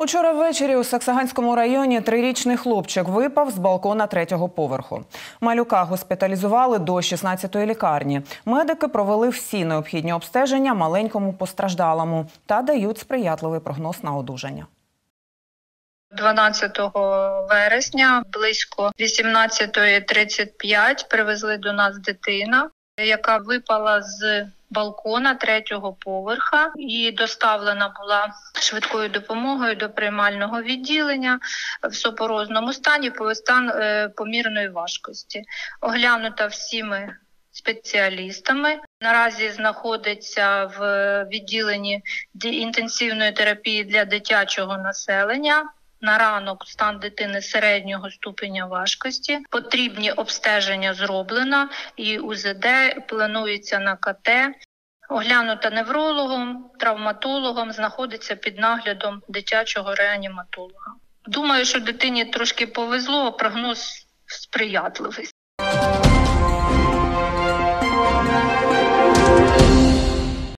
Учора ввечері у Саксаганському районі 3-річний хлопчик випав з балкона 3-го поверху. Малюка госпіталізували до 16-ї лікарні. Медики провели всі необхідні обстеження маленькому постраждалому та дають сприятливий прогноз на одужання. 12 вересня близько 18:35 привезли до нас дитина, яка випала з балкона 3-го поверха і доставлена була швидкою допомогою до приймального відділення в супорозному стані, стан помірної важкості. Оглянута всіми спеціалістами. Наразі знаходиться в відділенні інтенсивної терапії для дитячого населення. На ранок стан дитини середнього ступеня важкості. Потрібні обстеження зроблено і УЗД планується на КТ. Оглянута неврологом, травматологом, знаходиться під наглядом дитячого реаніматолога. Думаю, що дитині трошки повезло, прогноз сприятливий.